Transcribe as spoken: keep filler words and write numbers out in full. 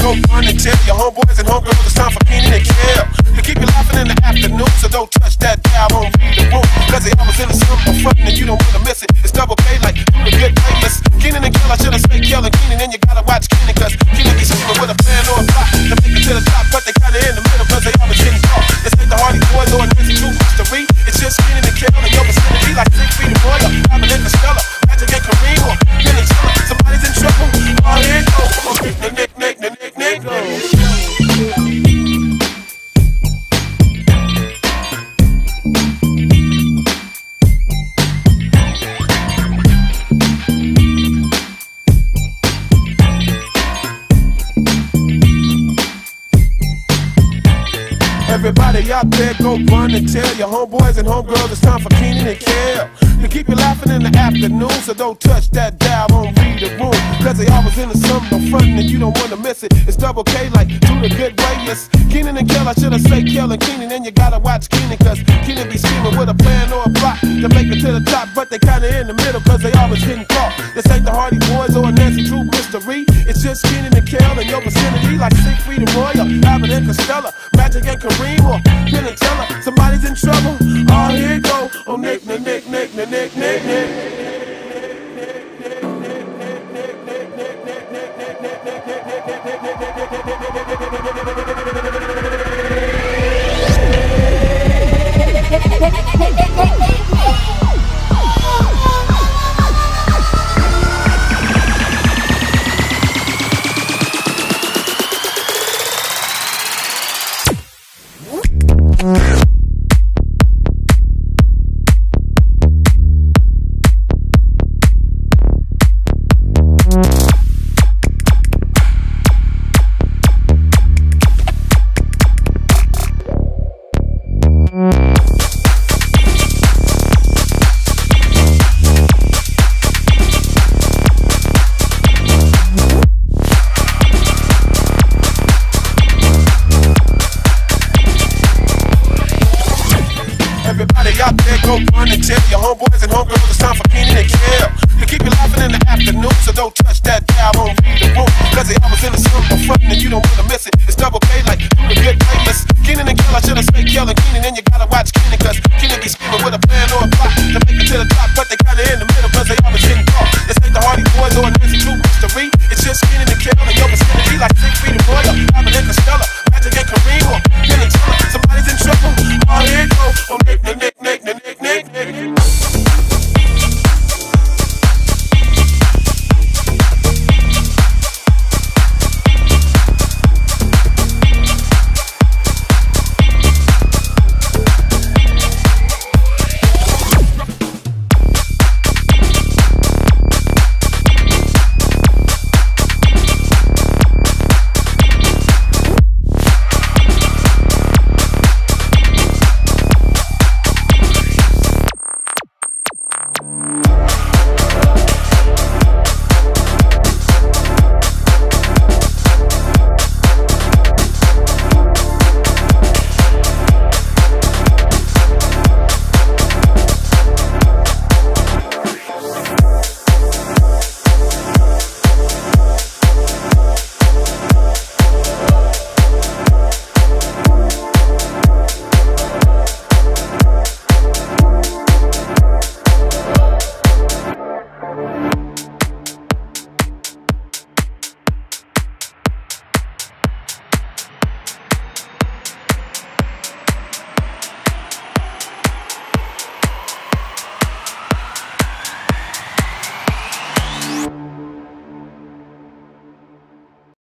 go run and tell your homeboys and homegirls it's time for Keenan and Kel to keep you laughing in the afternoon. So don't touch that dial, won't read the room, cause they always in the summer front and you don't wanna miss it. It's double K like do the good playlist. Keenan and Kel, I should've said Kel and Keenan, and you gotta watch Keenan, cause Keenan be scheming with a plan or a plot to make it to the top, but they kinda in the middle cause they always getting caught. This ain't the Hardy Boys or Nancy Drew Mystery. It's just Keenan and Kel in your vicinity like six feet of Royal, Robin and Costello, Magic and Kareem or Penn and Teller. Somebody's in trouble. Oh, here it goes. Oh, Nick, Nick, Nick, Nick, Nick, Nick, Nick. Everybody out there go run and tell your homeboys and homegirls it's time for Keenan and Kel to keep you laughing in the afternoon. So don't touch that dial, won't read the room, cause they always in the summer front and you don't wanna miss it. It's double K like do the good way. Yes, Keenan and Kel, I should've said Kel and Keenan, and you gotta watch Keenan, cause Keenan be scheming with a plan or a plot to make it to the top, but they kinda in the middle cause they always getting caught. This ain't the Hardy Boys or Nancy Drew Mystery. It's just Keenan and Kel in your vicinity like six feet of Royal, Robin and Costello, Magic and Kareem or Penn and Teller. Somebody's in trouble. Oh, here it go. Oh, Nick, Nick, Nick, Nick, Nick, Nick, Nick, Nick.